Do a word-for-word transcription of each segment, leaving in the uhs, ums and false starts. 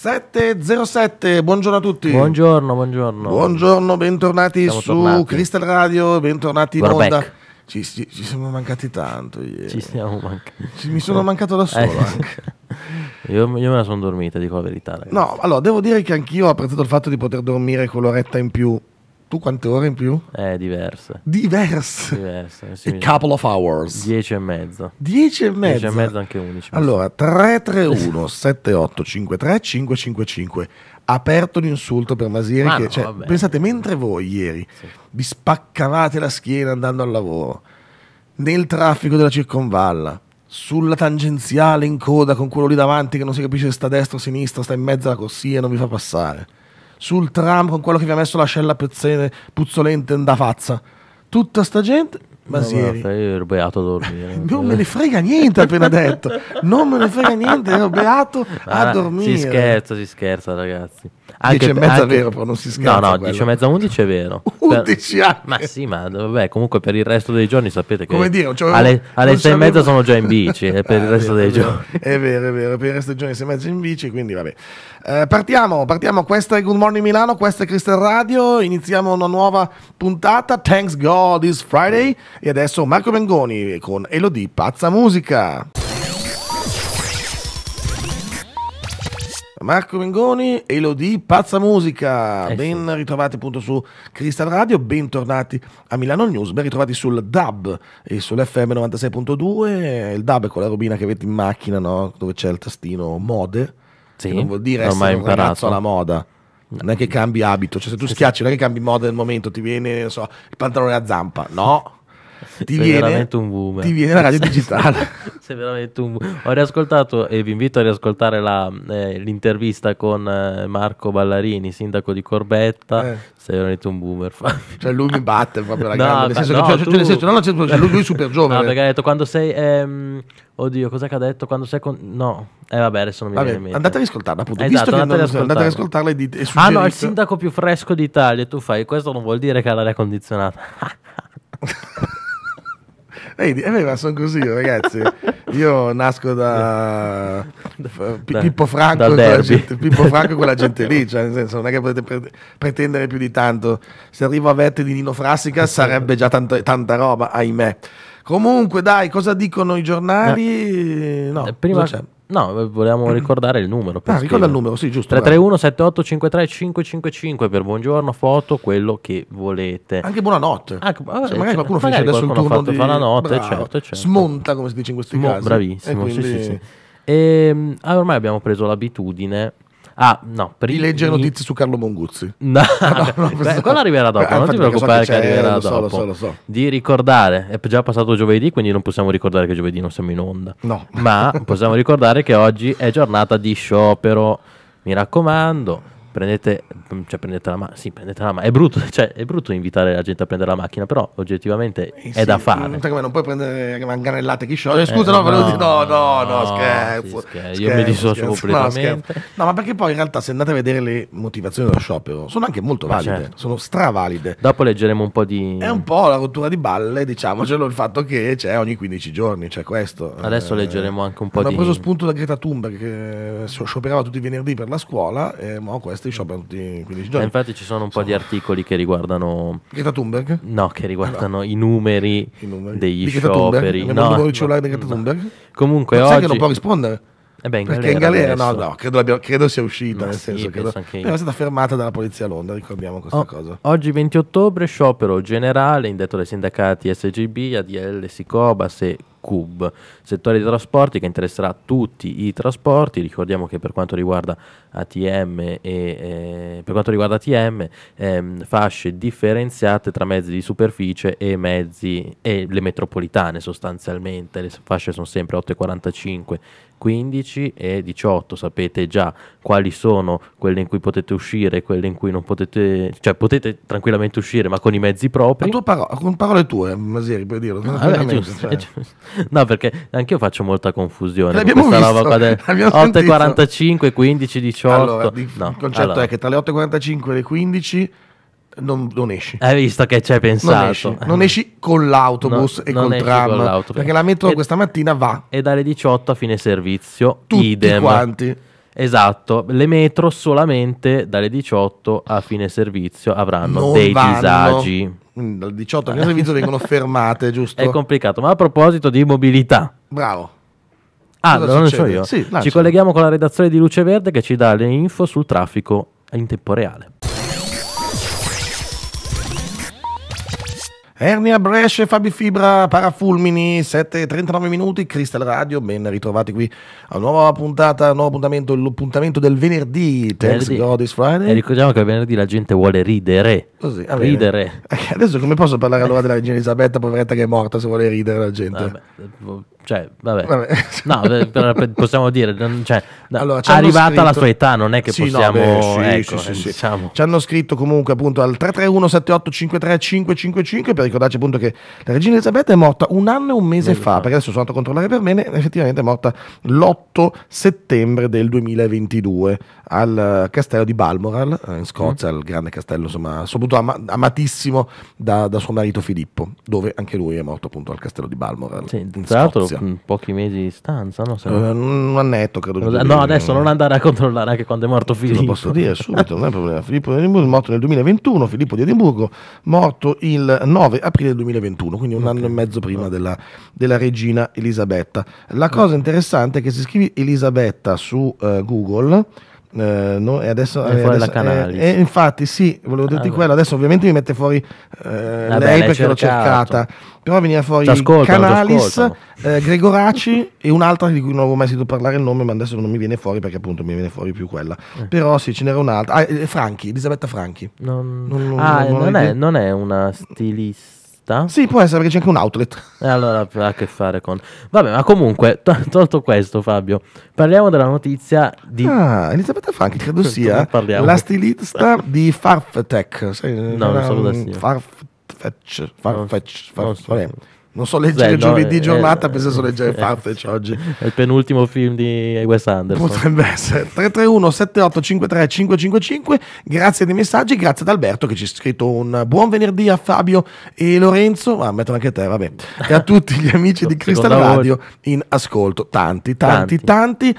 sette e zero sette, buongiorno a tutti. Buongiorno, buongiorno. Buongiorno, bentornati Siamo su tornati. Crystal Radio, bentornati in We're onda. back. Ci, ci, ci siamo mancati tanto ieri. Ci stiamo mancando. Ci- mi sono mancato da solo Eh. anche. Io, io me la sono dormita, dico la verità, ragazzi. No, allora, devo dire che anch'io ho apprezzato il fatto di poter dormire quell'oretta in più. Tu quante ore in più? È diverse. Diverse. Diverse. Sì, A mi- couple of hours. Dieci e mezza. Dieci e Dieci mezza. e mezza, anche undici. Allora, tre tre uno sette otto cinque tre cinque cinque cinque. Aperto l'insulto per Masieri. Ma Che, no, cioè, vabbè. pensate, mentre voi ieri Sì. vi spaccavate la schiena andando al lavoro, nel traffico della circonvalla, sulla tangenziale in coda con quello lì davanti che non si capisce se sta a destra o a sinistra, sta in mezzo alla corsia e non vi fa passare, sul tram con quello che vi ha messo l'ascella pezzene puzzolente da fazza, tutta sta gente. Masieri, No, io ero beato a dormire. non me ne frega niente, ha appena detto. Non me ne frega niente, ero beato a Ah, dormire. Si scherza, si scherza, ragazzi. Dieci e mezza anche- è vero, però non si scherza. No, no, quello. dieci e mezza, undici è vero. undici anni. Ma sì, ma vabbè, comunque per il resto dei giorni sapete che Come dire, cioè, alle, alle non sei e mezza c'avevo- sono già in bici e per Ah, il resto è dei vero, giorni. È vero, è vero, per il resto dei giorni sei e mezza in bici, quindi vabbè. Eh, partiamo, partiamo, questa è Good Morning Milano, questa è Crystal Radio, iniziamo una nuova puntata, Thanks God It's Friday, e adesso Marco Mengoni con Elodie Pazza Musica. Marco Mengoni, Elodie Pazza Musica, Eh ben ritrovati appunto su Crystal Radio, bentornati a Milano News, ben ritrovati sul D A B e sull'F M novantasei virgola due. Il D A B è quella robina che avete in macchina, no? Dove c'è il tastino mode, Sì, che non vuol dire non ho essere mai un imparato. ragazzo alla moda, non è che cambi abito, cioè se tu schiacci non è che cambi moda nel momento, ti viene, non so, il pantalone a zampa, no, ti Sei viene, veramente un boomer. ti viene la radio digitale. Sei veramente un boomer. Ho riascoltato e vi invito a riascoltare la, eh, l'intervista con eh, Marco Ballarini, sindaco di Corbetta. Eh. Sei veramente un boomer. Fabio. Cioè lui mi batte proprio la No, grande, nel ma- senso no, che, cioè, tu- cioè, nel senso, no, nel senso, cioè, lui, lui è super giovane. No, perché ha detto quando sei. ehm, oddio, cos'è che ha detto? Quando sei con. No, eh, vabbè, adesso non mi Vabbè, viene in mente. andate a riscoltarla appunto, Esatto, visto che andate non, ad andate a ascoltarla. riscoltarla e dite, e Ah no, il suggerite- sindaco più fresco d'Italia. E tu fai questo, non vuol dire che ha l'aria condizionata. Vedi, eh, beh, ma sono così ragazzi, io nasco da P- Da- Pippo Franco, da quella Derby. gente, Pippo Franco e quella gente lì, cioè nel senso non è che potete pre- pretendere più di tanto, se arrivo a vette di Nino Frassica sarebbe già tanto- tanta roba, ahimè. Comunque dai, cosa dicono i giornali? No, Eh, prima, cosa c'è? no, volevamo ricordare il numero. per Ah, ricorda il scrivere. numero, sì, giusto. tre vai. tre uno sette otto cinque tre cinque cinque cinque per buongiorno, foto, quello che volete. Anche buonanotte. Anche- vabbè, Cioè, magari cioè, qualcuno magari finisce adesso il qualcuno turno ha fatto- di... fa la notte, Bravo. certo, certo. Smonta, come si dice in questi Mo- casi. bravissimo, E sì, quindi sì, sì. Ehm, ah, ormai abbiamo preso l'abitudine. Ah, no, di primi- leggere notizie su Carlo Monguzzi. No, no, beh, pensavo- quello arriverà dopo, Eh, non ti infatti, perché so preoccupare che che, c'è, arriverà lo so, dopo. lo so, lo so. Di ricordare, è già passato giovedì, quindi non possiamo ricordare che giovedì non siamo in onda. No. Ma possiamo ricordare che oggi è giornata di sciopero. Mi raccomando, prendete, cioè prendete la macchina. Sì, prendete la macchina. È brutto, cioè, è brutto invitare la gente a prendere la macchina, però oggettivamente Eh è sì, da fare. Non, sai come, non puoi prendere manganellate chi scioglie. Eh, scusa, Eh, no, volevo no, dire- no, no, no, no, scherzo. sì, scherzo. Io mi dissocio scherzo. completamente. No, scherzo. No, ma perché poi in realtà se andate a vedere le motivazioni dello sciopero sono anche molto Ma valide, certo. sono stravalide. Dopo leggeremo un po' di... È un po' la rottura di balle, diciamocelo, il fatto che c'è ogni quindici giorni, c'è questo. Adesso Eh, leggeremo anche un po' abbiamo di... preso spunto da Greta Thunberg che scioperava tutti i venerdì per la scuola e mo questi scioperano tutti i quindici Eh, giorni. infatti ci sono un po' di articoli che riguardano... Greta Thunberg? No, che riguardano i numeri, I numeri. degli Di Greta Thunberg? scioperi. Abbiamo il numero di cellulare di Greta Thunberg? Comunque Ma sai oggi... che non può rispondere? Eh beh, in Perché in galera galera, no, adesso. no, credo, l'abbia- credo sia uscita, Ma nel sì, senso che penso anche io. è stata fermata dalla polizia a Londra, ricordiamo questa O- cosa. Oggi venti ottobre, sciopero generale indetto dai sindacati S G B, A D L, Sicobas e C U B, settore dei trasporti che interesserà tutti i trasporti. Ricordiamo che per quanto riguarda A T M e eh, per quanto riguarda A T M ehm, fasce differenziate tra mezzi di superficie e mezzi e le metropolitane sostanzialmente. Le fasce sono sempre otto e quarantacinque, quindici e diciotto. Sapete già quali sono quelle in cui potete uscire e quelle in cui non potete, cioè potete tranquillamente uscire ma con i mezzi propri. A tua paro- con parole tue, Masieri, per dirlo. Vabbè, tranquillamente, giusto, cioè. è giusto. No, perché anch'io faccio molta confusione con L'abbiamo questa visto, roba qua del l'abbiamo otto e sentito. quarantacinque, quindici, diciotto. Allora, di- No, il concetto allora, è che tra le otto e quarantacinque e le quindici non, non esci. hai visto che ci hai pensato. Non esci, non esci con l'autobus No, e non col esci tram, con l'autobus. perché la metro E- questa mattina va E dalle diciotto a fine servizio, tutti idem. quanti. Esatto, le metro solamente dalle diciotto a fine servizio avranno Non dei vanno. disagi. Mm, Dal diciotto a fine servizio vengono fermate, giusto? È complicato, ma a proposito di mobilità. Bravo. Ah, Cosa non lo so succede? io. Sì, Ci lancialo. colleghiamo con la redazione di Luce Verde che ci dà le info sul traffico in tempo reale. Ernia, Brescia, Fabi Fibra, Parafulmini, sette e trentanove minuti, Crystal Radio, ben ritrovati qui a una nuova puntata, un nuovo appuntamento, l'appuntamento del venerdì, Thanks Venerdì. God it's Friday. E ricordiamo che venerdì la gente vuole ridere. Così, va bene. Ridere. Eh, Adesso come posso parlare allora della regina Elisabetta, poveretta che è morta, se vuole ridere la gente? Vabbè, cioè, vabbè. Vabbè. No, per- per- possiamo dire, non- cioè, no, Allora, ci hanno arrivata alla scritto- sua età, non è che Sì, no, possiamo, beh, sì, ecco, sì, sì, sì. diciamo. Ci hanno scritto comunque appunto al tre tre uno sette otto cinque tre cinque cinque cinque per ricordarci appunto che la regina Elisabetta è morta un anno e un mese Mese fa, fa. perché adesso sono andato a controllare per bene, effettivamente è morta l'otto settembre del duemilaventidue al eh, castello di Balmoral eh, in Scozia, il grande castello insomma, soprattutto ama- amatissimo da, da suo marito Filippo, dove anche lui è morto appunto al castello di Balmoral Sì, in tra l'altro Scozia. mh, pochi mesi di distanza, no? Se Eh, no- un annetto credo. giusto no, di- adesso non andare a controllare anche quando è morto Te Filippo. lo posso dire subito, non è problema. Filippo di Edimburgo è morto nel duemilaventuno, Filippo di Edimburgo morto il nove aprile del duemilaventuno, quindi un Ok. anno e mezzo prima della, della regina Elisabetta. La cosa interessante è che se scrivi Elisabetta su eh, Google, eh, no, e adesso, Viene eh, fuori adesso- la Canalis. eh, eh, infatti sì, volevo dirti Ah, quello, adesso ovviamente mi mette fuori eh, Vabbè, lei l'hai perché l'ho cercato. cercata, però veniva fuori Ci ascoltano, ci Canalis, ascoltano. eh, Gregoraci e un'altra di cui non avevo mai sentito parlare il nome, ma adesso non mi viene fuori perché appunto mi viene fuori più quella. Però sì, ce n'era un'altra. Ah, eh, Franchi, Elisabetta Franchi. Non- Non- non- ah, non ho non, è, idea. non è una stilista? Sì, può essere perché c'è anche un outlet. E allora ha a che fare con... Vabbè, ma comunque, to- tolto questo, Fabio, parliamo della notizia di... Ah, Elisabetta Franchi credo sia Ne parliamo. la stilista di Farftech. Sai, No, non so cosa um, sia. Farfetch, Farfetch, Non Farf- so. vabbè. Non so leggere Beh, no, giovedì eh, giornata, eh, penso so leggere eh, Farfetch oggi. È il penultimo film di Wes Anderson. Potrebbe essere tre tre uno sette otto cinque tre cinque cinque cinque. Grazie dei messaggi, grazie ad Alberto che ci ha scritto un buon venerdì a Fabio e Lorenzo, ma mettono anche te, vabbè, e a tutti gli amici di Crystal Seconda Radio in ascolto. Tanti, tanti, tanti.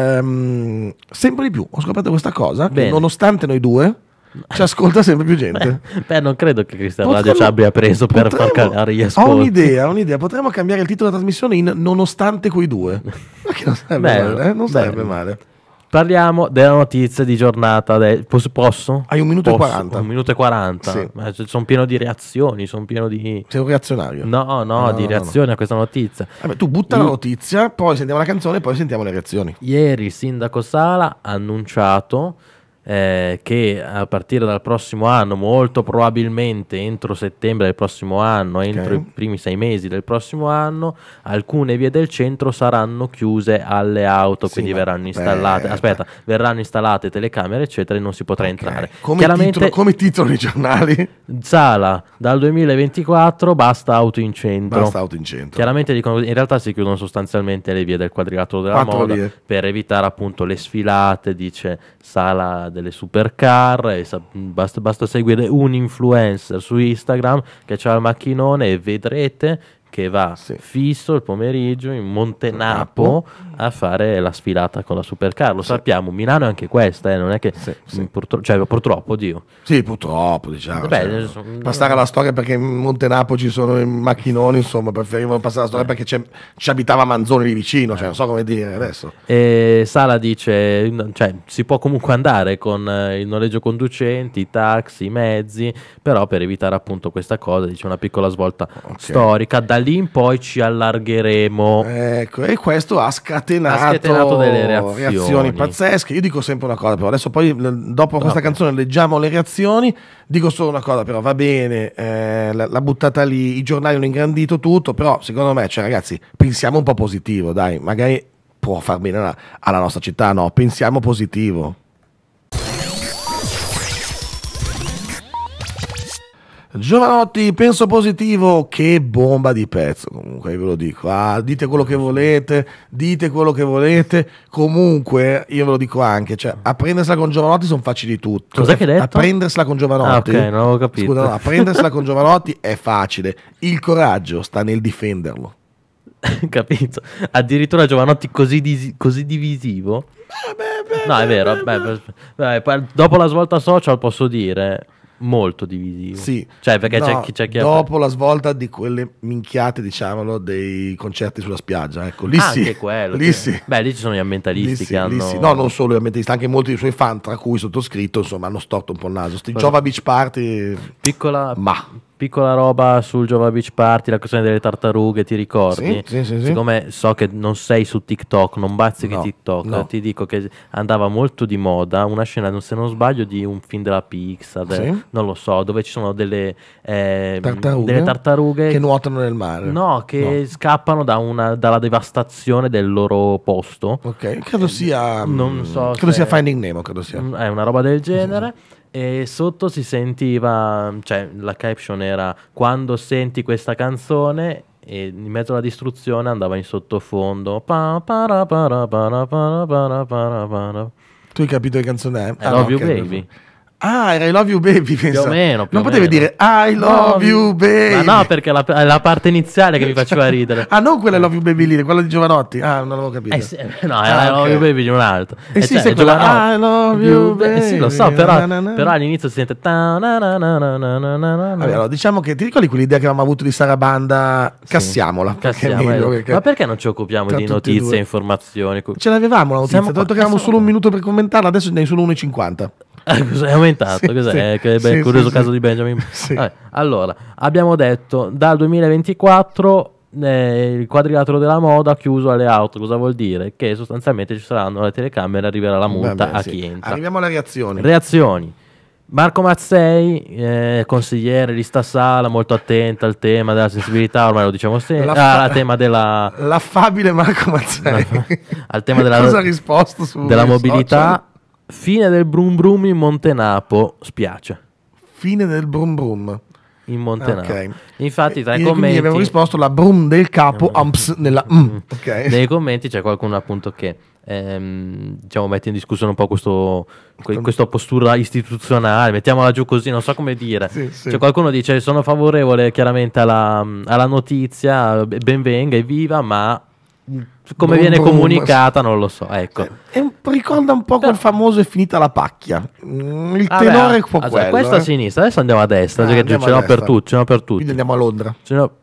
Ehm, sempre di più. Ho scoperto questa cosa che Bene. nonostante noi due ci ascolta sempre più gente. Beh, non credo che Crystal Potremmo- Radio ci abbia preso per far potremmo- calare gli Ho ascolti. un'idea, ho un'idea. Potremmo cambiare il titolo della trasmissione in Nonostante quei due. Ma che non sarebbe Bello, male, eh? Non sarebbe bello. male. Parliamo della notizia di giornata. de- Posso? posso? Hai un minuto e Posso? quaranta. Un minuto e quaranta. Sì. Ma c- sono pieno di reazioni, sono pieno di... Sei un reazionario. No, no, No, di no, reazioni a questa notizia. Vabbè, tu butta Io- la notizia, poi sentiamo la canzone e poi sentiamo le reazioni. Ieri il sindaco Sala ha annunciato eh, che a partire dal prossimo anno, molto probabilmente entro settembre del prossimo anno, entro i primi sei mesi del prossimo anno, alcune vie del centro saranno chiuse alle auto, Sì, quindi ma- verranno installate, beh, aspetta, verranno installate telecamere eccetera e non si potrà entrare. Come, Chiaramente titolo, come titolo i giornali, Sala dal duemilaventiquattro basta auto in centro. basta auto in centro. Chiaramente dicono, in realtà si chiudono sostanzialmente le vie del quadrilatero della Quattro moda vie. per evitare appunto le sfilate, dice Sala delle supercar, e sa- basta, basta seguire un influencer su Instagram che c'ha il macchinone e vedrete che va Sì. fisso il pomeriggio in Montenapo a fare la sfilata con la supercar. Lo sappiamo, Milano è anche questa, eh, non è che Sì, sì. mh, purtro- cioè, purtroppo, Dio. Sì, purtroppo, diciamo. Beh, cioè, adesso- passare la storia perché in Montenapo ci sono i macchinoni, insomma, preferivano passare la storia perché c'è- ci abitava Manzoni lì vicino, cioè non so come dire adesso. E Sala dice, n- cioè, si può comunque andare con eh, il noleggio conducenti, i taxi, i mezzi, però per evitare appunto questa cosa, dice una piccola svolta storica, da lì in poi ci allargheremo. Ecco, e questo ha scatenato, Ha scatenato delle reazioni. pazzesche. Io dico sempre una cosa, però adesso poi l- dopo questa Vabbè. canzone leggiamo le reazioni. Dico solo una cosa, però va bene, eh, la, la buttata lì, i giornali hanno ingrandito tutto, però secondo me, cioè ragazzi, pensiamo un po' positivo, dai, magari può far bene alla, alla nostra città, no? Pensiamo positivo. Giovanotti, penso positivo, che bomba di pezzo, comunque ve lo dico. Ah, dite quello che volete, dite quello che volete, comunque io ve lo dico anche, cioè a prendersela con Giovanotti sono facili tutti. Cos'è che hai detto? A prendersela con Giovanotti. Ah, ok, non avevo capito. Scusa, no, a prendersela con Giovanotti è facile, il coraggio sta nel difenderlo. capito? Addirittura Giovanotti così, disi- così divisivo. Beh, beh, No, è beh, vero. beh, beh, beh. beh, poi dopo la svolta social posso dire molto divisivo. Sì, Cioè, perché no, c'è chi, c'è chi ha- dopo la svolta di quelle minchiate, diciamolo, dei concerti sulla spiaggia, ecco, lì Ah, sì, anche quello. lì che- sì. Beh, lì ci sono gli Lì ambientalisti sì, che lì hanno. sì. No, non solo i ambientalisti, anche molti dei suoi fan, tra cui sottoscritto, insomma, hanno storto un po' il naso. Sti Cosa- Jova Beach Party, Piccola, ma piccola roba sul Jova Beach Party, la questione delle tartarughe, ti ricordi? Sì, sì, sì, sì. Siccome so che non sei su TikTok, non bazzichi No, TikTok, no. ti dico che andava molto di moda una scena, se non sbaglio, di un film della Pixar, Sì. non lo so, dove ci sono delle, eh, Tartarughe, delle tartarughe che nuotano nel mare. no, che scappano da una, dalla devastazione del loro posto. Ok, credo sia, non mm, so credo se- sia Finding Nemo, credo sia. Mm, È una roba del genere. E sotto si sentiva, cioè la caption era: quando senti questa canzone, e in mezzo alla distruzione andava in sottofondo. Pa, para, para, para, para, para, para, para. Tu hai capito che canzone è? I Love You ok, Baby. perfetto. Ah, era I Love You Baby, pensa. Più o meno, più Non o potevi meno. dire I love you baby. Ma no, perché la, è la parte iniziale che mi faceva ridere. Ah, non quella I Love You Baby lì, quella di Giovanotti. Ah, non l'avevo capito. Eh sì, no, Ah, era I ok. Love You Baby di un altro. Eh sì, cioè, sì, quella, Giovanotti- I love you, Eh sì, lo so, baby, però, na, na, na. però all'inizio si sente ta, na, na, na, na, na, na, na, na. Vabbè, allora, diciamo che ti ricordi quell'idea che avevamo avuto di Sarabanda? Cassiamola. perché è Cassiamo, meglio, eh. perché Ma perché non ci occupiamo tra di tutti e notizie due. e informazioni? Ce l'avevamo la notizia, Siamo ti ho detto qua- che avevamo siamo solo un qua. minuto per commentarla, adesso ne hai solo uno e cinquanta. Eh, cos'è? È aumentato, Sì, cos'è? sì. Che bel Sì, curioso sì, caso sì. di Benjamin. Sì. Vabbè, allora, abbiamo detto dal duemilaventiquattro eh, il quadrilatero della moda chiuso alle auto. Cosa vuol dire? Che sostanzialmente ci saranno le telecamere, arriverà la multa Vabbè, a sì. chi entra. Arriviamo alle reazioni. Reazioni. Marco Mazzei, eh, consigliere lista sala, molto attenta al tema della sensibilità, ormai lo diciamo sempre, La ah, fa- al tema della, L'affabile Marco Mazzei. al tema della, Cosa ha risposto su della sui mobilità. Fine del brum brum in Montenapo, spiace. social? Fine del brum brum. In Montenapo. Ok. Infatti, tra E i quindi commenti, abbiamo risposto la brum del capo amps nella mm. Ok. nei commenti c'è qualcuno appunto che ehm, diciamo mette in discussione un po' questo, que- questa postura istituzionale, mettiamola giù così, non so come dire. Sì, sì. C'è qualcuno che dice: sono favorevole chiaramente alla, alla notizia, ben venga, evviva, ma come Brum viene brum. comunicata non lo so. Ecco. È un- ricorda un po' quel famoso è finita la pacchia. Mm, il Vabbè, tenore è un po' allora, quello. questo eh. a sinistra, adesso andiamo a destra, Ah, perché andiamo ce a n'ho per destra. tutti, ce n'ho per tutti. Quindi andiamo a Londra, Ce n'ho-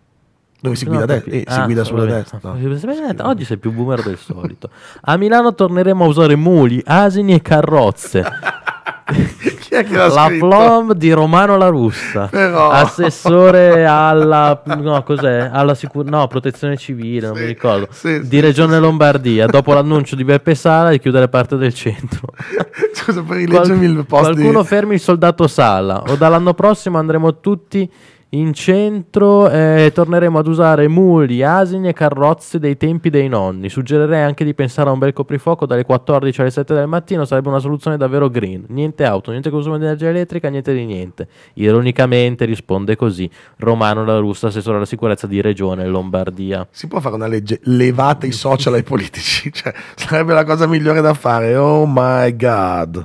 dove si No, guida, a capito. de- eh, si Ah, guida sulla vabbè. destra. Oggi sei più boomer del solito. A Milano torneremo a usare muli, asini e carrozze. Chi è che l'ha La scritto? plomb di Romano La Russa, Però- assessore alla, no, cos'è? Alla sicur- no, protezione civile, non Sì, mi ricordo, sì, di sì, Regione sì, sì. Lombardia, dopo l'annuncio di Beppe Sala di chiudere parte del centro. Scusa, per Qual- rileggermi il post di- qualcuno fermi il soldato Sala, o dall'anno prossimo andremo tutti in centro e torneremo ad usare muli, asini e carrozze dei tempi dei nonni. Suggerirei anche di pensare a un bel coprifuoco dalle quattordici alle sette del mattino, sarebbe una soluzione davvero green. Niente auto, niente consumo di energia elettrica, niente di niente. Ironicamente risponde così Romano La Russa, assessore alla sicurezza di Regione Lombardia. Si può fare una legge, levate i social ai politici, cioè sarebbe la cosa migliore da fare. Oh my god.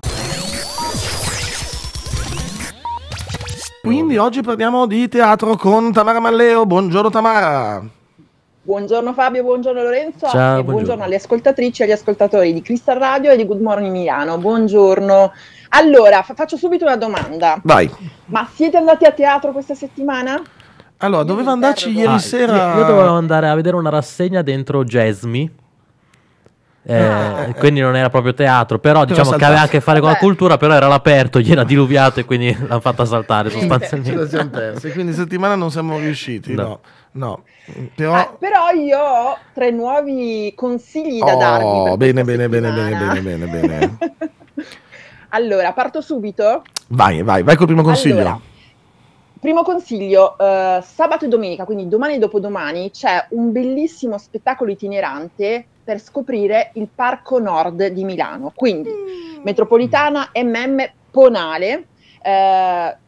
Quindi oggi parliamo di teatro con Tamara Malleo. Buongiorno Tamara. Buongiorno Fabio, buongiorno Lorenzo Ciao, e buongiorno. buongiorno alle ascoltatrici e agli ascoltatori di Crystal Radio e di Good Morning Milano. Buongiorno. Allora, fa- faccio subito una domanda. Vai. Ma siete andati a teatro questa settimana? Allora, Io doveva mi andarci interrogo. ieri Ah, sera. Io, io dovevo andare a vedere una rassegna dentro Jasmine. Eh, Ah. quindi non era proprio teatro, però Però diciamo che saltato. aveva a che fare con la Vabbè. cultura, però era all'aperto, gli era diluviato e quindi l'hanno fatta saltare Sì, Ce la sostanzialmente. siamo persi, quindi settimana non siamo riusciti. No, No. no. Però. Eh, però io ho tre nuovi consigli da darvi. Oh, per bene, questa bene, bene, bene, settimana. bene, bene, bene. Allora, parto subito. Vai, vai, vai col primo consiglio. Allora, primo consiglio, eh, sabato e domenica, quindi domani e dopodomani, c'è un bellissimo spettacolo itinerante per scoprire il Parco Nord di Milano. Quindi, metropolitana, M M, Ponale, eh,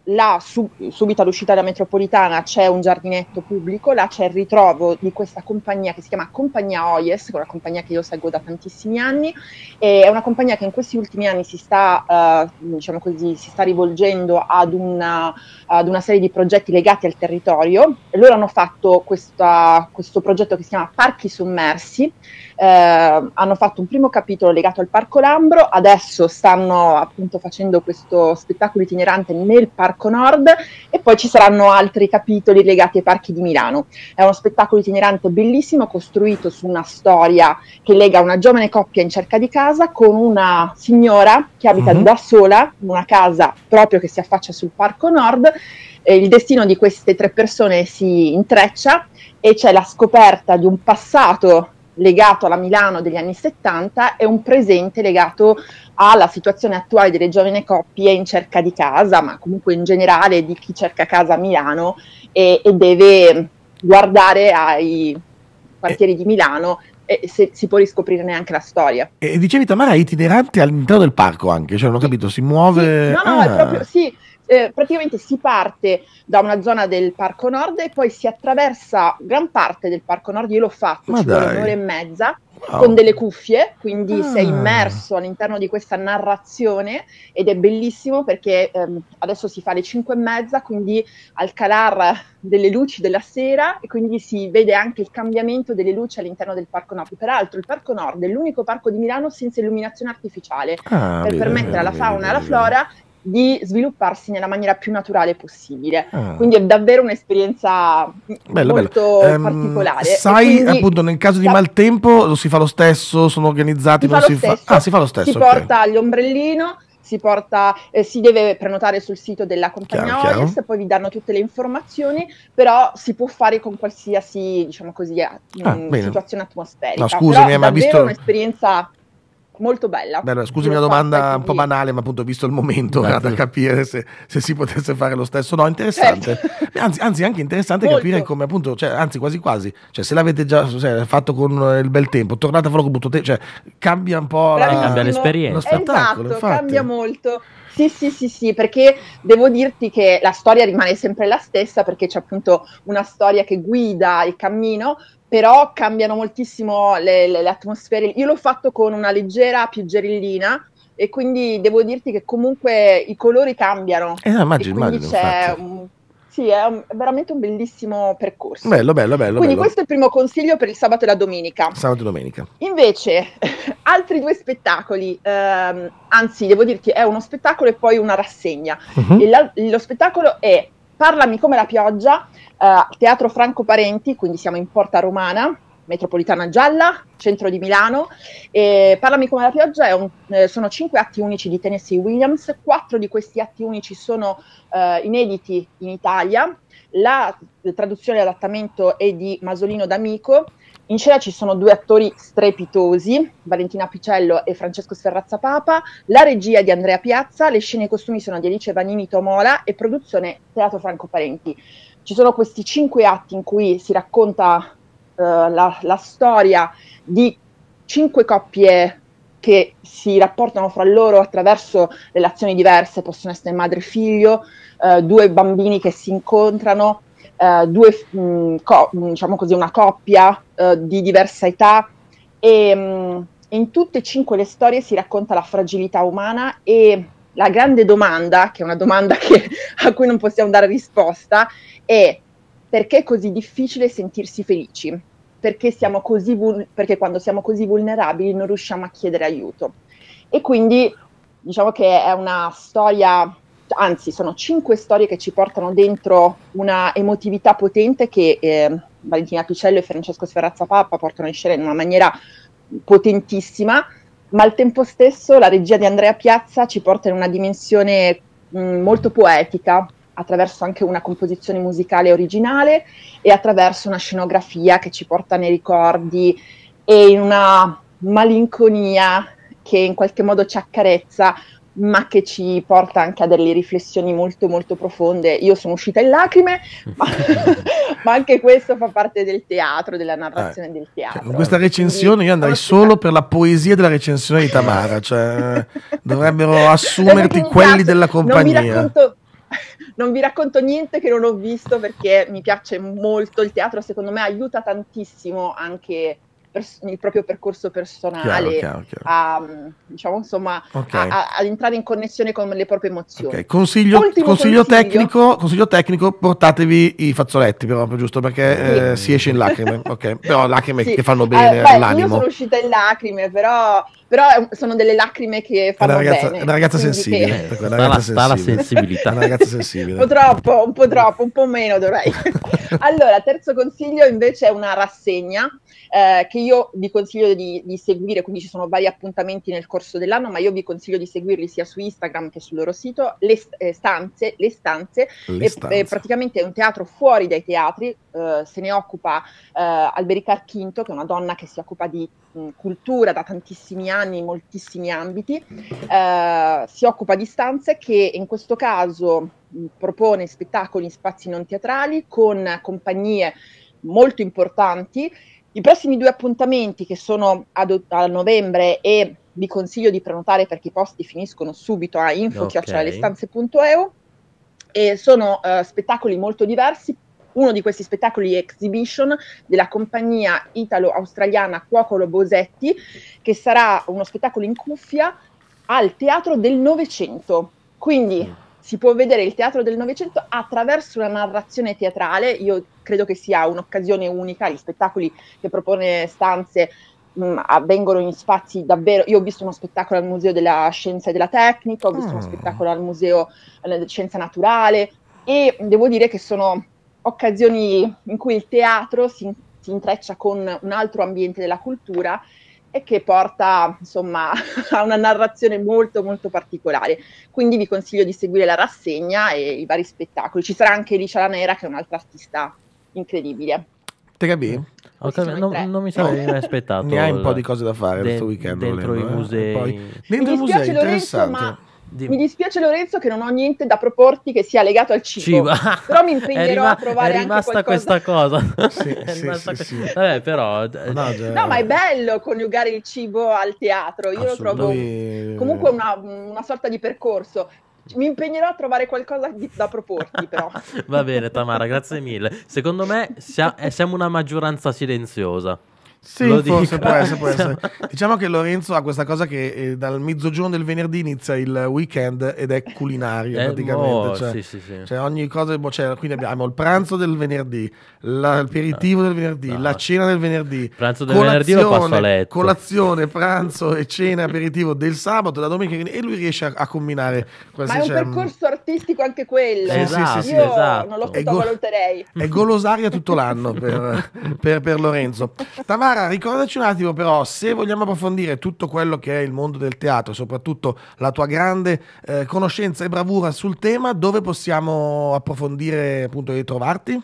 là sub- subito all'uscita della metropolitana c'è un giardinetto pubblico, là c'è il ritrovo di questa compagnia che si chiama Compagnia Oyes, che è una compagnia che io seguo da tantissimi anni, e è una compagnia che in questi ultimi anni si sta, uh, diciamo così, si sta rivolgendo ad una, ad una serie di progetti legati al territorio, e loro hanno fatto questa, questo progetto che si chiama Parchi Sommersi. Eh, hanno fatto un primo capitolo legato al Parco Lambro, adesso stanno appunto facendo questo spettacolo itinerante nel Parco Nord, e poi ci saranno altri capitoli legati ai parchi di Milano. È uno spettacolo itinerante bellissimo, costruito su una storia che lega una giovane coppia in cerca di casa con una signora che abita mm-hmm. da sola in una casa proprio che si affaccia sul Parco Nord. Eh, il destino di queste tre persone si intreccia e c'è la scoperta di un passato legato alla Milano degli anni settanta e un presente legato alla situazione attuale delle giovani coppie in cerca di casa, ma comunque in generale di chi cerca casa a Milano e, e deve guardare ai quartieri di Milano, e se si può riscoprire neanche la storia. E dicevi, Tamara, è itinerante all'interno del parco anche, cioè non ho capito, si muove... Sì, no, no, ah. è proprio, sì, eh, praticamente si parte da una zona del Parco Nord e poi si attraversa gran parte del Parco Nord, io l'ho fatto, Ma ci dai. vuole un'ora e mezza, Wow. con delle cuffie, quindi Ah. sei immerso all'interno di questa narrazione ed è bellissimo perché ehm, adesso si fa alle cinque e mezza, quindi al calar delle luci della sera, e quindi si vede anche il cambiamento delle luci all'interno del Parco Nord. Peraltro il Parco Nord è l'unico parco di Milano senza illuminazione artificiale, Ah, per vedi, permettere vedi, alla vedi, fauna e alla vedi. flora di svilupparsi nella maniera più naturale possibile. Ah. Quindi è davvero un'esperienza Bello, molto bello. Ehm, particolare. sai, E quindi, appunto, nel caso di sa- maltempo lo si fa lo stesso, sono organizzati, si non fa lo si fa... stesso, Ah, si fa lo stesso, si ok. porta l'ombrellino, si porta, eh, si deve prenotare sul sito della compagnia Chiaro, chiaro. Oyes, poi vi danno tutte le informazioni, però si può fare con qualsiasi, diciamo così, eh, Ah, mh, bene. situazione atmosferica. No, scusami, però eh, ma davvero visto- un'esperienza molto bella. Bello, scusami L'ho la domanda fatta e un po' quindi- banale, ma appunto visto il momento era da capire se, se si potesse fare lo stesso. No, interessante. Certo. Anzi, anzi, anche interessante Molto. capire come appunto, cioè, anzi quasi quasi, cioè se l'avete già cioè, fatto con il bel tempo, tornate a farlo con tutto te, cioè cambia un po' la, Bravissimo. Cambia l'esperienza. lo spettacolo, Esatto, infatti. cambia molto. Sì, sì, sì, sì, perché devo dirti che la storia rimane sempre la stessa, perché c'è appunto una storia che guida il cammino, però cambiano moltissimo le, le, le atmosfere. Io l'ho fatto con una leggera pioggerellina e quindi devo dirti che comunque i colori cambiano. Eh, no, immagino, e quindi immagino, c'è infatti. un, sì, è, un- è veramente un bellissimo percorso. Bello, bello, bello. quindi bello. questo è il primo consiglio per il sabato e la domenica. Sabato e domenica. Invece, altri due spettacoli, ehm, anzi, devo dirti, è uno spettacolo e poi una rassegna. Mhm. E la- lo spettacolo è Parlami come la pioggia, eh, Teatro Franco Parenti, quindi siamo in Porta Romana, metropolitana gialla, centro di Milano. E Parlami come la pioggia è un- eh, sono cinque atti unici di Tennessee Williams, quattro di questi atti unici sono eh, inediti in Italia. La traduzione e l'adattamento è di Masolino D'Amico. In scena ci sono due attori strepitosi, Valentina Picello e Francesco Sferrazza Papa, la regia di Andrea Piazza, le scene e i costumi sono di Alice Vanini Tomola e produzione Teatro Franco Parenti. Ci sono questi cinque atti in cui si racconta eh, la, la storia di cinque coppie che si rapportano fra loro attraverso relazioni diverse, possono essere madre e figlio, eh, due bambini che si incontrano, eh, due, mh, co- diciamo così, una coppia eh, di diversa età, e mh, in tutte e cinque le storie si racconta la fragilità umana, e la grande domanda, che è una domanda che, a cui non possiamo dare risposta, è: perché è così difficile sentirsi felici? Perché, siamo così vul- perché quando siamo così vulnerabili non riusciamo a chiedere aiuto. E quindi diciamo che è una storia, anzi sono cinque storie che ci portano dentro una emotività potente che eh, Valentina Picello e Francesco Sferrazza Papa portano in scena in una maniera potentissima, ma al tempo stesso la regia di Andrea Piazza ci porta in una dimensione mh, molto poetica, attraverso anche una composizione musicale originale e attraverso una scenografia che ci porta nei ricordi e in una malinconia che in qualche modo ci accarezza, ma che ci porta anche a delle riflessioni molto molto profonde. Io sono uscita in lacrime, ma, ma anche questo fa parte del teatro, della narrazione Eh, del teatro. Cioè, con questa recensione Quindi, io andrei è uno solo per la poesia della recensione di Tamara, cioè dovrebbero Perché assumerti mi quelli piace, della non vi compagnia. racconto, non vi racconto niente che non ho visto perché mi piace molto il teatro, secondo me aiuta tantissimo anche il proprio percorso personale, chiaro, chiaro, chiaro. A, diciamo, insomma, okay. a, a, ad entrare in connessione con le proprie emozioni. Okay. Consiglio, consiglio, consiglio. Tecnico, consiglio tecnico, portatevi i fazzoletti, però, giusto perché sì. eh, si esce in lacrime, okay. Però lacrime sì. che fanno bene eh, beh, all'animo. Io sono uscita in lacrime, però, però sono delle lacrime che fanno è una ragazza, bene. È una ragazza sensibile. Che... Una ragazza sta la sensibilità. Una ragazza sensibile. un po' troppo, un po' troppo, un po' meno dovrei. Allora, terzo consiglio invece è una rassegna eh, che io vi consiglio di, di seguire, quindi ci sono vari appuntamenti nel corso dell'anno, ma io vi consiglio di seguirli sia su Instagram che sul loro sito, le eh, stanze, le stanze, le e, stanze. Eh, praticamente è un teatro fuori dai teatri, eh, se ne occupa eh, Alberica Quinto, che è una donna che si occupa di mh, cultura da tantissimi anni in moltissimi ambiti, eh, si occupa di stanze che in questo caso mh, propone spettacoli in spazi non teatrali con compagnie molto importanti. I prossimi due appuntamenti che sono ad, a novembre e vi consiglio di prenotare perché i posti finiscono subito a info chiocciola lestanze punto e u e sono uh, spettacoli molto diversi. Uno di questi spettacoli è Exhibition della compagnia italo-australiana Cuocolo Bosetti, che sarà uno spettacolo in cuffia al Teatro del Novecento. Quindi si può vedere il teatro del Novecento attraverso una narrazione teatrale. Io credo che sia un'occasione unica. Gli spettacoli che propone Stanze mh, avvengono in spazi davvero... Io ho visto uno spettacolo al Museo della Scienza e della Tecnica, ho visto mm. uno spettacolo al Museo della Scienza Naturale e devo dire che sono occasioni in cui il teatro si, si intreccia con un altro ambiente della cultura e che porta insomma a una narrazione molto molto particolare. Quindi vi consiglio di seguire la rassegna e i vari spettacoli. Ci sarà anche Licia La Nera, che è un'altra artista incredibile. Te capi? Okay, non, non mi sarei mai aspettato. Ne hai un po' di cose da fare de- questo weekend dentro volendo, i musei. Eh? Poi, dentro i musei, interessante. Ma... Mi dispiace Lorenzo che non ho niente da proporti che sia legato al cibo, cibo. Però mi impegnerò rima- a provare è rimasta anche questa cosa. Sì, è sì, rimasta sì, que- sì. Vabbè, però no, già... no, ma è bello coniugare il cibo al teatro. Io lo trovo comunque una, una sorta di percorso. Mi impegnerò a trovare qualcosa di, da proporti, però. Va bene, Tamara, grazie mille. Secondo me sia- siamo una maggioranza silenziosa. Sì, Lo forse dico. può essere, può essere. Diciamo che Lorenzo ha questa cosa che eh, dal mezzogiorno del venerdì inizia il weekend ed è culinaria Eh, praticamente. oh, Cioè, sì, sì, sì. cioè ogni cosa, cioè, quindi abbiamo il pranzo del venerdì, l'aperitivo del venerdì, No. la cena del venerdì, Pranzo del venerdì lo passo a letto. colazione, pranzo e cena aperitivo del sabato, la domenica, e lui riesce a, a combinare. Ma è un cioè, percorso artistico anche quello. Esatto, Io esatto. non lo È go- sottovaluterei. È golosaria tutto l'anno per, per, per Lorenzo. Tamara, ricordaci un attimo però, se vogliamo approfondire tutto quello che è il mondo del teatro, soprattutto la tua grande eh, conoscenza e bravura sul tema, dove possiamo approfondire, appunto, e trovarti?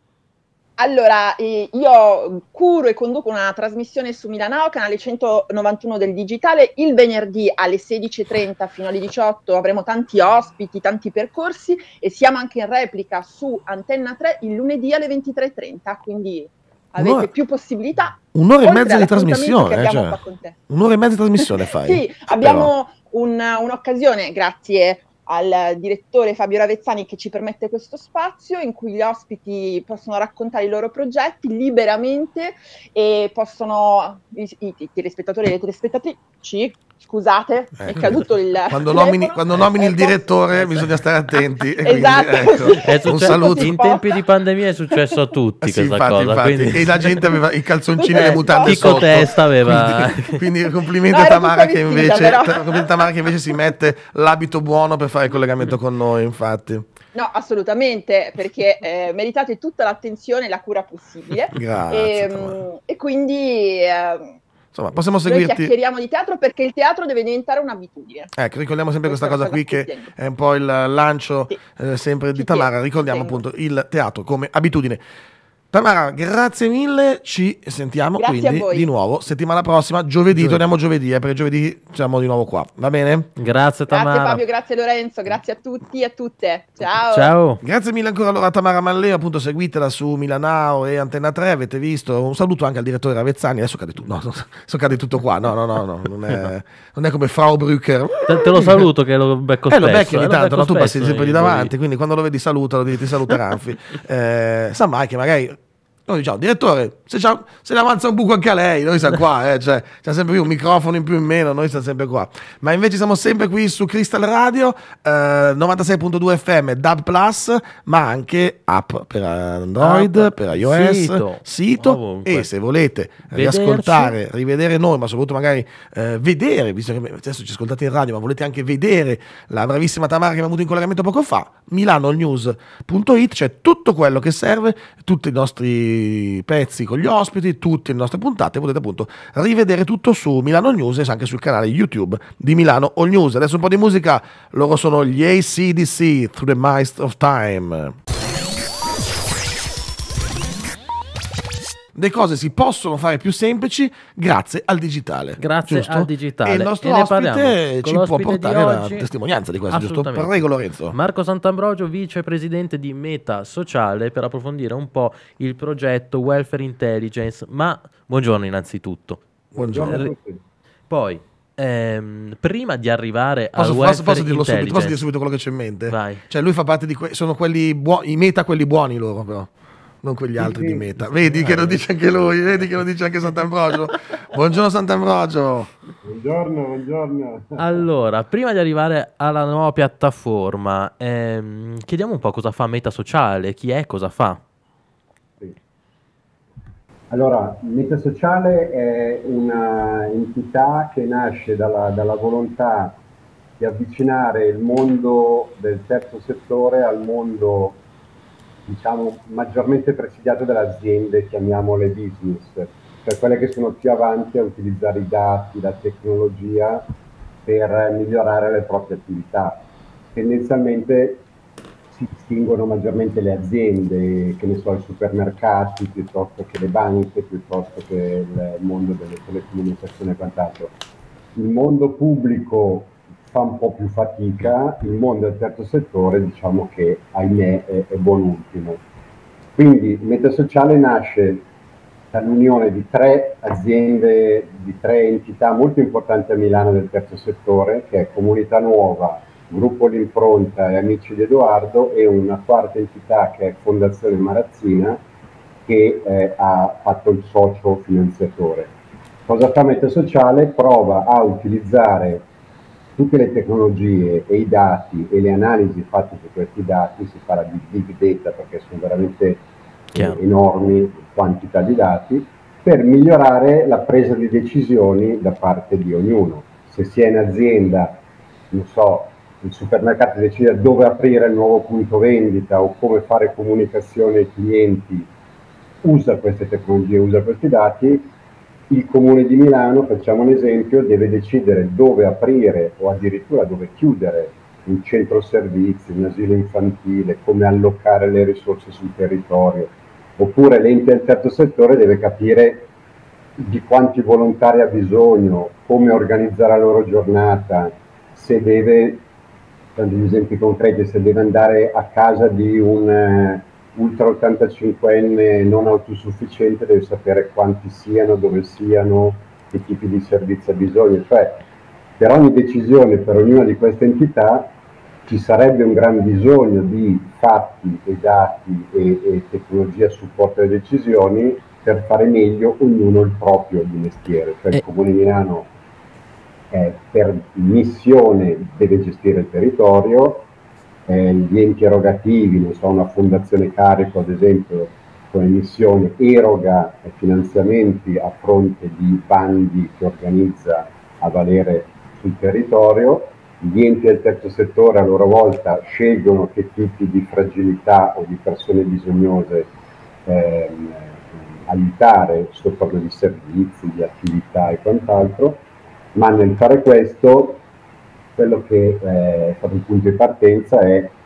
Allora, eh, io curo e conduco una trasmissione su Milanao, canale centonovantuno del digitale, il venerdì alle sedici e trenta fino alle diciotto avremo tanti ospiti, tanti percorsi e siamo anche in replica su Antenna tre il lunedì alle ventitré e trenta, quindi avete Un'ora, più possibilità. un'ora e mezza di trasmissione, eh, cioè, qua con te. un'ora e mezza di trasmissione fai? Sì, abbiamo un, un'occasione, grazie al direttore Fabio Ravezzani, che ci permette questo spazio in cui gli ospiti possono raccontare i loro progetti liberamente e possono, i, i, i telespettatori e le telespettatrici, scusate, ecco. è caduto il quando nomini, quando nomini eh, il direttore eh, bisogna stare attenti e esatto. quindi, ecco, È successo, un saluto. In tempi di pandemia è successo a tutti, Eh sì, questa infatti, cosa, infatti. quindi... E la gente aveva i calzoncini e Eh, le mutande Chico sotto. Testa aveva... Quindi, quindi complimenti No, a ero Tamara tutta che, vestita, invece, però. complimenti a Tamara che invece si mette l'abito buono per fare il collegamento con noi, infatti. No, assolutamente, perché eh, meritate tutta l'attenzione e la cura possibile. Grazie, E, Tamara. e quindi eh, Insomma, possiamo noi seguirti. chiacchieriamo di teatro perché il teatro deve diventare un'abitudine. Ecco, ricordiamo sempre questa Questa cosa è una qui cosa che che è un po' il lancio Sì. eh, sempre di Ci Tamara. tengo, Ricordiamo ci tengo. appunto il teatro come abitudine. Tamara, grazie mille, ci sentiamo Grazie quindi a voi. di nuovo settimana prossima, giovedì, Giovedì. torniamo giovedì, eh, perché giovedì siamo di nuovo qua, va bene? Grazie Tamara. Grazie Fabio, grazie Lorenzo, grazie a tutti e a tutte. Ciao. Ciao. Grazie mille ancora allora a Tamara Malleo, appunto seguitela su Milanao e Antenna tre, avete visto, un saluto anche al direttore Ravezzani, adesso cade, tu- no, no, so cade tutto qua, no no no, no non, è, non è come Frau Brücker. Te, te lo saluto che lo becco Eh, spesso. lo becchi ogni eh, lo tanto, becco no? Tu passi spesso sempre di in davanti, Bolivia. quindi quando lo vedi salutalo, ti, ti saluta Ranfi. Eh, sa mai che magari noi diciamo, direttore, se, c'ha- se ne avanza un buco anche a lei, noi siamo qua, eh, cioè, c'è sempre più un microfono in più in meno, noi siamo sempre qua. Ma invece siamo sempre qui su Crystal Radio, eh, novantasei virgola due F M, D A B Plus, ma anche app per Android, App, per iOS, sito, sito, ovunque. e se volete Vederci. riascoltare, rivedere noi, ma soprattutto magari eh, vedere, visto che adesso ci ascoltate in radio, ma volete anche vedere la bravissima Tamara che abbiamo avuto in collegamento poco fa, milanonews punto it, c'è tutto quello che serve, tutti i nostri pezzi con gli ospiti, tutte le nostre puntate, potete appunto rivedere tutto su Milano News e anche sul canale YouTube di Milano All News. Adesso un po' di musica, loro sono gli A C D C, Through the Mist of Time. Le cose si possono fare più semplici grazie al digitale. Grazie giusto? al digitale. E il nostro E ne ospite parliamo. Con ci può l'ospite di portare la oggi- testimonianza di questo, giusto? Assolutamente. Prego Lorenzo. Marco Sant'Ambrogio, vicepresidente di Meta Sociale, per approfondire un po' il progetto Welfare Intelligence. Ma buongiorno innanzitutto. Buongiorno. Eh, Poi, ehm, prima di arrivare Posso, al posso, welfare posso dirlo subito, posso dire intelligence, subito quello che c'è in mente? Vai. Cioè lui fa parte di que- sono quelli buoni, i meta quelli buoni loro però, non quegli altri sì. di meta. Vedi che lo dice anche lui, vedi che lo dice anche Sant'Ambrogio. Buongiorno Sant'Ambrogio. Buongiorno, buongiorno. Allora, prima di arrivare alla nuova piattaforma, ehm, chiediamo un po' cosa fa Meta Sociale, chi è, cosa fa. Sì. Allora, Meta Sociale è una entità che nasce dalla, dalla volontà di avvicinare il mondo del terzo settore al mondo, diciamo, maggiormente presidiato dalle aziende, chiamiamole business, cioè quelle che sono più avanti a utilizzare i dati, la tecnologia per migliorare le proprie attività. Tendenzialmente si distinguono maggiormente le aziende, che ne so, i supermercati, piuttosto che le banche, piuttosto che il mondo delle telecomunicazioni e quant'altro. Il mondo pubblico fa un po' più fatica, il mondo del terzo settore diciamo che ahimè è, è buon ultimo. Quindi Meta Sociale nasce dall'unione di tre aziende, di tre entità molto importanti a Milano del terzo settore, che è Comunità Nuova, Gruppo L'Impronta e Amici di Edoardo, e una quarta entità che è Fondazione Marazzina, che eh, ha fatto il socio finanziatore. Cosa fa Meta Sociale? Prova a utilizzare tutte le tecnologie e i dati e le analisi fatte su questi dati, si parla di big data perché sono veramente eh, enormi quantità di dati, per migliorare la presa di decisioni da parte di ognuno. Se si è in azienda, non so, il supermercato decide dove aprire il nuovo punto vendita o come fare comunicazione ai clienti, usa queste tecnologie, usa questi dati. Il Comune di Milano, facciamo un esempio, deve decidere dove aprire o addirittura dove chiudere un centro servizi, un asilo infantile, come allocare le risorse sul territorio. Oppure l'ente del terzo settore deve capire di quanti volontari ha bisogno, come organizzare la loro giornata, se deve, per degli esempi concreti, se deve andare a casa di un eh, ultra ottantacinquenne non autosufficiente, deve sapere quanti siano, dove siano, che tipi di servizi ha bisogno. Cioè, per ogni decisione, per ognuna di queste entità, ci sarebbe un gran bisogno di fatti e dati e, e tecnologia a supporto delle decisioni per fare meglio ognuno il proprio di mestiere. Cioè il Comune di Milano eh, per missione deve gestire il territorio, eh, gli enti erogativi, non so, una fondazione Carico ad esempio, con missione eroga finanziamenti a fronte di bandi che organizza a valere sul territorio. Gli enti del terzo settore a loro volta scelgono che tipi di fragilità o di persone bisognose ehm, aiutare sotto forma di servizi, di attività e quant'altro, ma nel fare questo quello che eh, è stato il punto di partenza è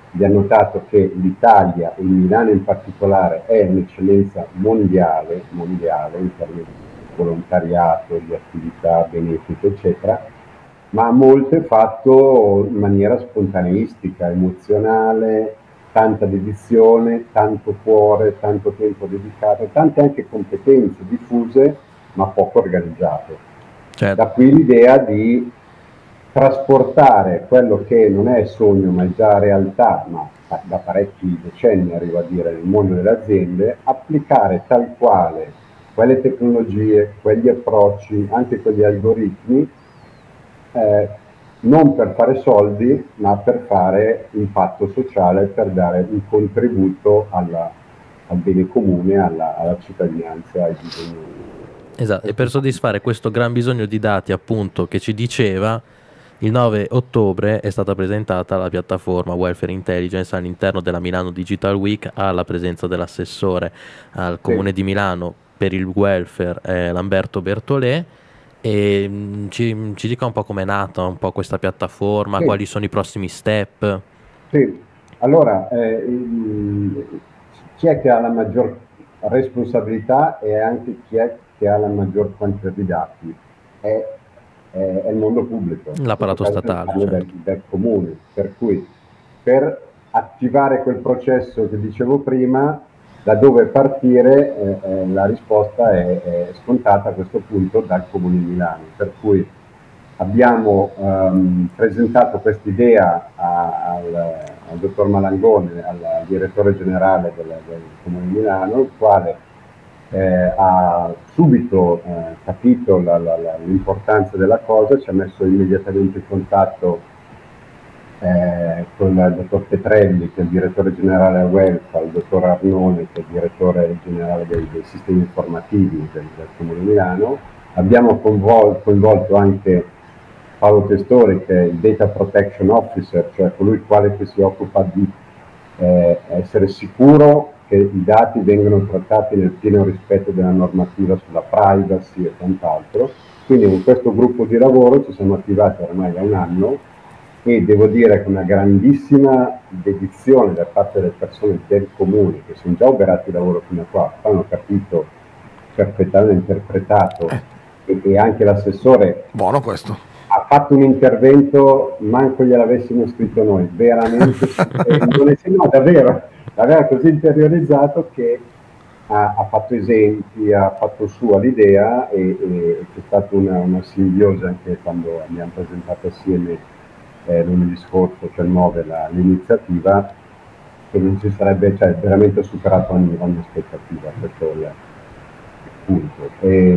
vi ha notato che l'Italia e Milano in particolare è un'eccellenza mondiale, mondiale in termini di volontariato, di attività benefiche, eccetera, ma molte è fatto in maniera spontaneistica, emozionale, tanta dedizione, tanto cuore, tanto tempo dedicato, tante anche competenze diffuse ma poco organizzate. Certo. Da qui l'idea di trasportare quello che non è sogno ma è già realtà, ma da parecchi decenni arrivo a dire nel mondo delle aziende, applicare tal quale quelle tecnologie, quegli approcci, anche quegli algoritmi, eh, non per fare soldi, ma per fare impatto sociale, per dare un contributo alla, al bene comune, alla, alla cittadinanza, ai bisogni. Esatto, e per soddisfare questo gran bisogno di dati, appunto, che ci diceva, il nove ottobre è stata presentata la piattaforma Welfare Intelligence all'interno della Milano Digital Week, alla presenza dell'assessore al Comune sì. di Milano per il welfare, eh, Lamberto Bertolè. E mh, ci, ci dica un po' com'è nata un po' questa piattaforma, sì. quali sono i prossimi step. Sì, allora eh, il, chi è che ha la maggior responsabilità e anche chi è che ha la maggior quantità di dati? È, è, è il mondo pubblico, l'apparato statale, certo. del, del comune, per cui per attivare quel processo che dicevo prima, da dove partire, eh, eh, la risposta è, è scontata a questo punto dal Comune di Milano, per cui abbiamo um, presentato quest'idea al, al dottor Malangone, al, al direttore generale del, del Comune di Milano, il quale eh, ha subito eh, capito l'importanza della cosa, ci ha messo immediatamente in contatto Eh, con il dottor Petrelli, che è il direttore generale a welfare, il dottor Arnone, che è il direttore generale dei, dei sistemi informativi del, del Comune di Milano. Abbiamo coinvolto, coinvolto anche Paolo Testori, che è il Data Protection Officer, cioè colui il quale che si occupa di eh, essere sicuro che i dati vengano trattati nel pieno rispetto della normativa sulla privacy e quant'altro. Quindi con questo gruppo di lavoro ci siamo attivati ormai da un anno, e devo dire che una grandissima dedizione da parte delle persone del comune che sono già operati di lavoro fino a qua, hanno capito perfettamente, interpretato, e, e anche l'assessore buono questo ha fatto un intervento, manco gliel'avessimo scritto noi, veramente non è, no, davvero, l'aveva così interiorizzato che ha, ha fatto esempi, ha fatto sua l'idea, e, e c'è stata una, una simbiosi anche quando abbiamo presentato assieme Eh, lunedì scorso, cioè il nove, l'iniziativa, che non ci sarebbe, cioè veramente superato ogni, ogni aspettativa, questo è il punto. E,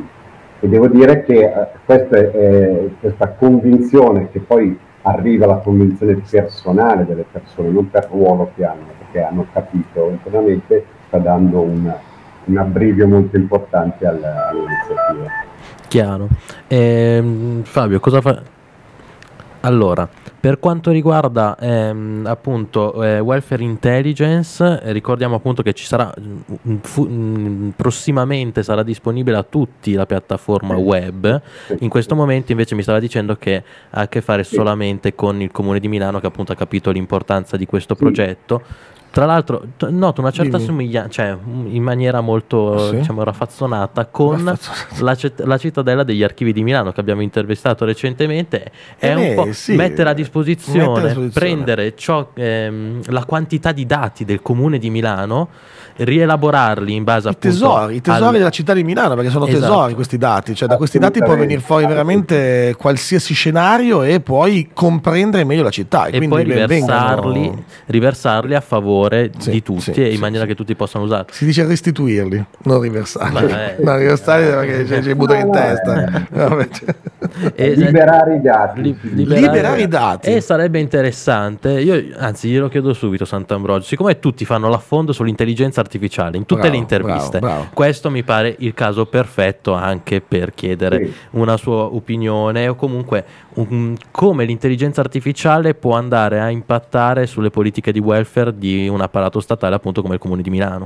e devo dire che eh, questa, è, questa convinzione, che poi arriva la convinzione personale delle persone, non per ruolo che hanno, perché hanno capito internamente, sta dando un, un abbrivio molto importante all'iniziativa. Chiaro. Eh, Fabio, cosa fa? Allora, per quanto riguarda ehm, appunto eh, Welfare Intelligence, eh, ricordiamo appunto che ci sarà mh, fu, mh, prossimamente sarà disponibile a tutti la piattaforma web. In questo momento invece mi stava dicendo che ha a che fare solamente con il Comune di Milano, che appunto ha capito l'importanza di questo progetto. Tra l'altro noto una certa somiglianza, cioè in maniera molto sì. diciamo raffazzonata, con la, la cittadella degli archivi di Milano, che abbiamo intervistato recentemente. È eh, un po' sì. mettere a disposizione, mettere a disposizione. prendere ciò, ehm, la quantità di dati del Comune di Milano, rielaborarli in base a tesori, i tesori al... della città di Milano, perché sono esatto. tesori questi dati, cioè da questi dati può venire fuori veramente qualsiasi scenario e poi comprendere meglio la città, e, e quindi poi riversarli, vengano... riversarli a favore sì, di tutti, sì, in sì, maniera sì. che tutti possano usarli. Si dice restituirli, non riversarli. Beh, no, riversarli eh, perché c'è, c'è buttare in testa. E, liberare i dati. Li, liberare, liberare i dati. E sarebbe interessante, io anzi glielo chiedo subito Sant'Ambrogio, siccome tutti fanno l'affondo sull'intelligenza artificiale in tutte bravo, le interviste, bravo, bravo. questo mi pare il caso perfetto anche per chiedere sì. una sua opinione, o comunque um, come l'intelligenza artificiale può andare a impattare sulle politiche di welfare di un apparato statale appunto come il Comune di Milano.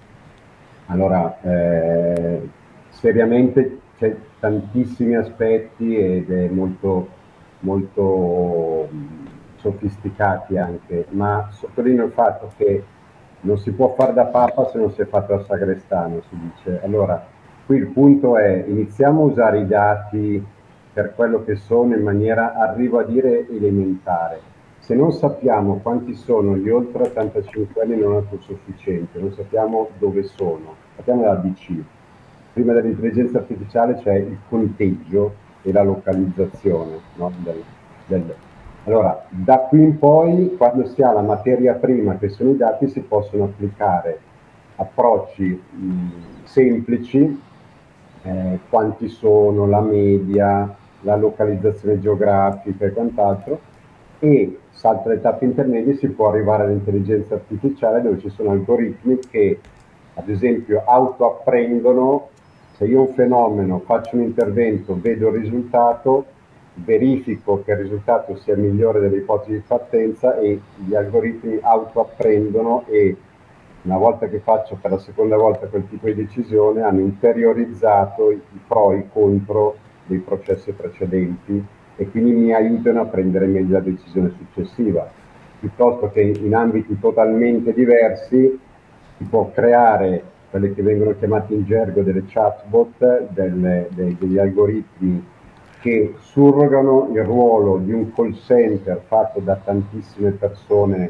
Allora, eh, seriamente c'è tantissimi aspetti ed è molto, molto sofisticati anche, ma sottolineo il fatto che non si può fare da papa se non si è fatto da sagrestano, si dice. Allora, qui il punto è, iniziamo a usare i dati per quello che sono in maniera, arrivo a dire, elementare. Se non sappiamo quanti sono gli oltre ottantacinque anni non autosufficienti, non sappiamo dove sono, sappiamo l'A B C. Prima dell'intelligenza artificiale c'è il conteggio e la localizzazione, no? del, del... Allora, da qui in poi, quando si ha la materia prima, che sono i dati, si possono applicare approcci mh, semplici, eh, quanti sono, la media, la localizzazione geografica e quant'altro, e salto le tappe intermedie si può arrivare all'intelligenza artificiale, dove ci sono algoritmi che, ad esempio, autoapprendono. Se io un fenomeno, faccio un intervento, vedo il risultato, verifico che il risultato sia migliore delle ipotesi di partenza, e gli algoritmi autoapprendono, e una volta che faccio per la seconda volta quel tipo di decisione hanno interiorizzato i pro e i contro dei processi precedenti, e quindi mi aiutano a prendere meglio la decisione successiva, piuttosto che in ambiti totalmente diversi si può creare quelle che vengono chiamate in gergo delle chatbot, delle, dei, degli algoritmi che surrogano il ruolo di un call center fatto da tantissime persone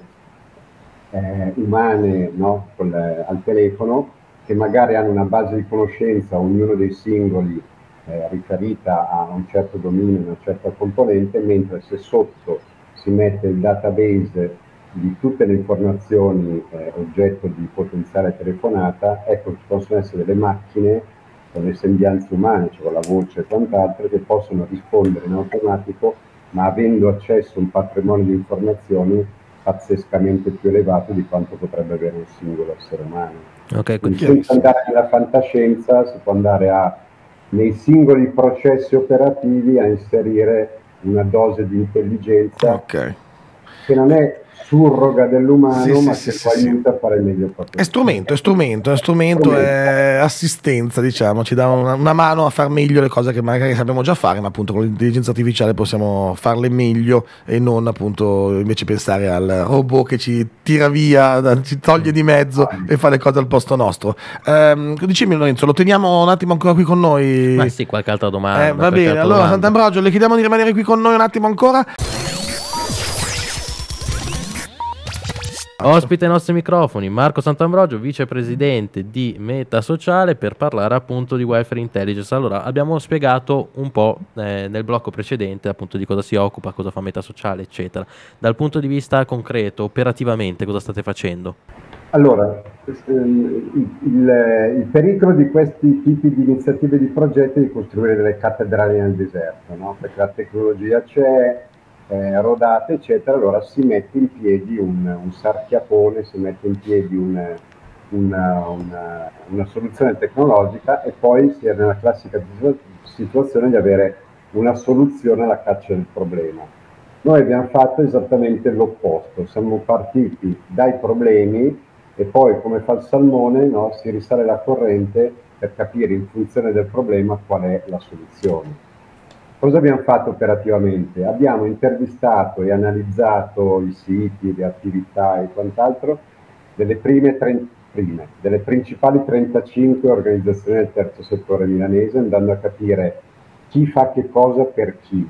eh, umane, no? Col, al telefono, che magari hanno una base di conoscenza, ognuno dei singoli, eh, riferita a un certo dominio, una certa componente, mentre se sotto si mette il database di tutte le informazioni eh, oggetto di potenziale telefonata, ecco ci possono essere delle macchine con le sembianze umane, cioè con la voce e quant'altro, che possono rispondere in automatico, ma avendo accesso a un patrimonio di informazioni pazzescamente più elevato di quanto potrebbe avere un singolo essere umano. Okay, quindi senza andare nella fantascienza si può andare a, nei singoli processi operativi, a inserire una dose di intelligenza okay. che non è surroga dell'umano, sì, ma sì, che sì, può sì, aiuta a fare meglio proprio. È strumento, è strumento, è strumento, è assistenza, diciamo, ci dà una, una mano a far meglio le cose che magari sappiamo già fare, ma appunto con l'intelligenza artificiale possiamo farle meglio, e non appunto invece pensare al robot che ci tira via, ci toglie di mezzo e fa le cose al posto nostro. Ehm, dicimi Lorenzo, lo teniamo un attimo ancora qui con noi? Ma sì, qualche altra domanda. Eh, va bene, allora domanda. Sant'Ambrogio, le chiediamo di rimanere qui con noi un attimo ancora. Ospite ai nostri microfoni Marco Sant'Ambrogio, vicepresidente di Meta Sociale, per parlare appunto di welfare intelligence. Allora, abbiamo spiegato un po' eh, nel blocco precedente appunto di cosa si occupa, cosa fa Meta Sociale, eccetera. Dal punto di vista concreto, operativamente, cosa state facendo? Allora, il, il, il pericolo di questi tipi di iniziative e di progetti è di costruire delle cattedrali nel deserto, no? Perché la tecnologia c'è, Eh, rodate eccetera, allora si mette in piedi un, un sarchiapone, si mette in piedi un, una, una, una soluzione tecnologica, e poi si è nella classica situazione di avere una soluzione alla caccia del problema. Noi abbiamo fatto esattamente l'opposto, siamo partiti dai problemi e poi, come fa il salmone, no, si risale la corrente per capire in funzione del problema qual è la soluzione. Cosa abbiamo fatto operativamente? Abbiamo intervistato e analizzato i siti, le attività e quant'altro delle prime, trenta, prime delle principali trentacinque organizzazioni del terzo settore milanese, andando a capire chi fa che cosa per chi.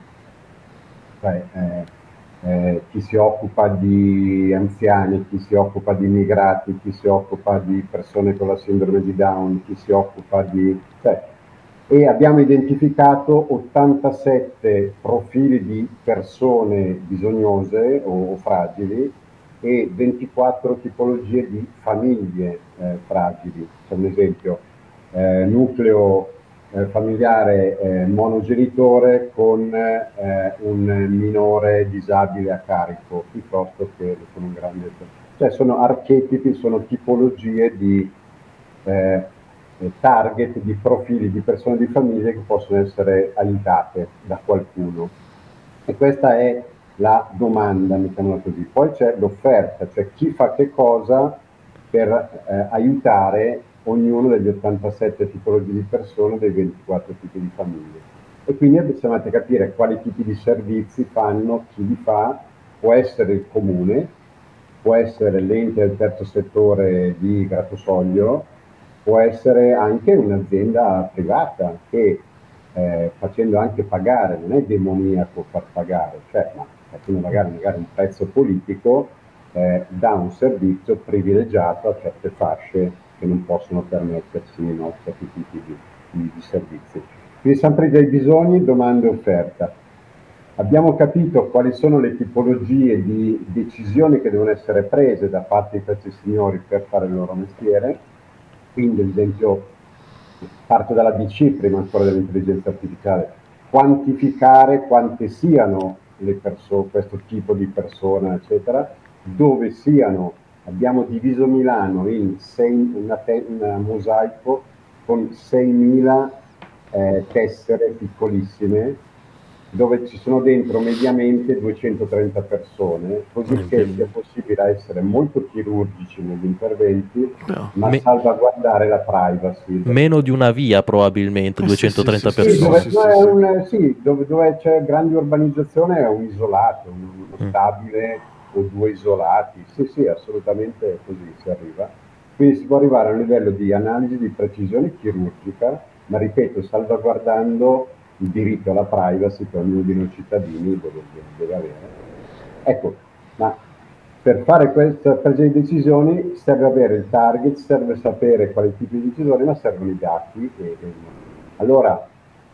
Cioè, eh, eh, chi si occupa di anziani, chi si occupa di immigrati, chi si occupa di persone con la sindrome di Down, chi si occupa di... Cioè, e abbiamo identificato ottantasette profili di persone bisognose o, o fragili e ventiquattro tipologie di famiglie eh, fragili. C'è un esempio, eh, nucleo eh, familiare eh, monogenitore con eh, un minore disabile a carico, piuttosto che con un grande... Cioè sono archetipi, sono tipologie di... Eh, target, di profili di persone di famiglie che possono essere aiutate da qualcuno, e questa è la domanda, mettiamola così. Poi c'è l'offerta, cioè chi fa che cosa per eh, aiutare ognuno degli ottantasette tipologie di persone, dei ventiquattro tipi di famiglie, e quindi bisogna capire quali tipi di servizi fanno, chi li fa, può essere il comune, può essere l'ente del terzo settore di Gratosoglio, può essere anche un'azienda privata che eh, facendo anche pagare, non è demoniaco far pagare, cioè, ma facendo magari, magari un prezzo politico, eh, dà un servizio privilegiato a certe fasce che non possono permettersi no, certi tipi di, di, di servizi. Quindi sempre dei bisogni, domanda e offerta. Abbiamo capito quali sono le tipologie di decisioni che devono essere prese da parte di questi signori per fare il loro mestiere, quindi ad esempio parto dalla D C prima ancora dell'intelligenza artificiale, quantificare quante siano le persone, questo tipo di persone, eccetera, dove siano. Abbiamo diviso Milano in sei, una, un mosaico con seimila eh, tessere piccolissime, dove ci sono dentro mediamente duecentotrenta persone, così che sia possibile essere molto chirurgici negli interventi, no. ma Me... salvaguardare la privacy. Meno di una via probabilmente, duecentotrenta sì, persone. Sì, dove, sì, dove, sì, un, sì, dove, dove c'è grande urbanizzazione è un isolato, uno mm. stabile o due isolati, sì sì, assolutamente così si arriva. Quindi si può arrivare a un livello di analisi di precisione chirurgica, ma ripeto, salvaguardando il diritto alla privacy che ognuno di noi cittadini deve, deve avere. Ecco, ma per fare questa presa di decisioni serve avere il target, serve sapere quali tipi di decisioni, ma servono i dati. E, e... Allora,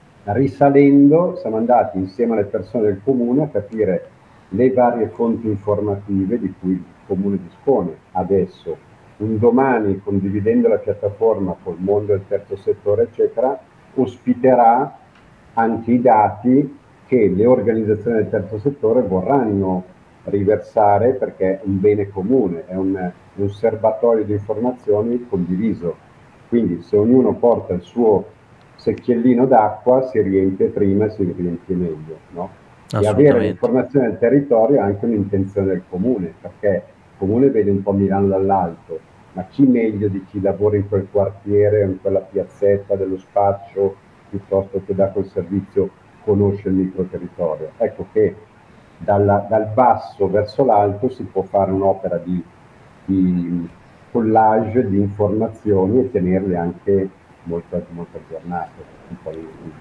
risalendo, siamo andati insieme alle persone del comune a capire le varie fonti informative di cui il comune dispone adesso. Un domani, condividendo la piattaforma col mondo del terzo settore, eccetera, ospiterà anche i dati che le organizzazioni del terzo settore vorranno riversare, perché è un bene comune, è un, un serbatoio di informazioni condiviso. Quindi se ognuno porta il suo secchiellino d'acqua si riempie prima e si riempie meglio, no? E avere l'informazione del territorio è anche un'intenzione del comune, perché il comune vede un po' Milano dall'alto, ma chi meglio di chi lavora in quel quartiere o in quella piazzetta dello spaccio piuttosto che da quel servizio conosce il microterritorio. Ecco che dalla, dal basso verso l'alto si può fare un'opera di, di collage di informazioni e tenerle anche molto, molto aggiornate.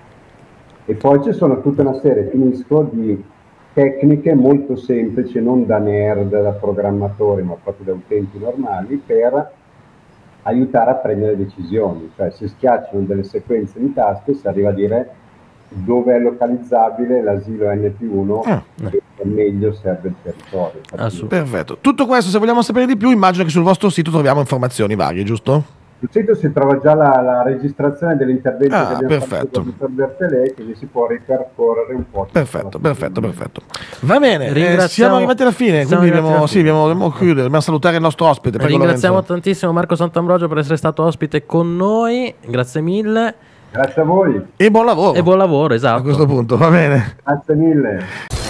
E poi ci sono tutta una serie, finisco, di tecniche molto semplici, non da nerd, da programmatori, ma proprio da utenti normali, per aiutare a prendere decisioni. Cioè si schiacciano delle sequenze di tasti e si arriva a dire dove è localizzabile l'asilo N P uno ah, e eh. meglio serve il territorio. Perfetto. Tutto questo, se vogliamo sapere di più, immagino che sul vostro sito troviamo informazioni varie, giusto? Sul sito si trova già la, la registrazione dell'intervento ah, che abbiamo perfetto. fatto con il Bertelè, quindi si può ripercorrere un po'. Perfetto, perfetto, perfetto. Va bene, eh, siamo arrivati alla fine, quindi dobbiamo, sì, dobbiamo, dobbiamo chiudere, dobbiamo salutare il nostro ospite. Prego, ringraziamo Lorenzo. tantissimo Marco Santambrogio per essere stato ospite con noi, grazie mille. Grazie a voi. E buon lavoro. E buon lavoro, esatto. A questo punto, va bene. Grazie mille.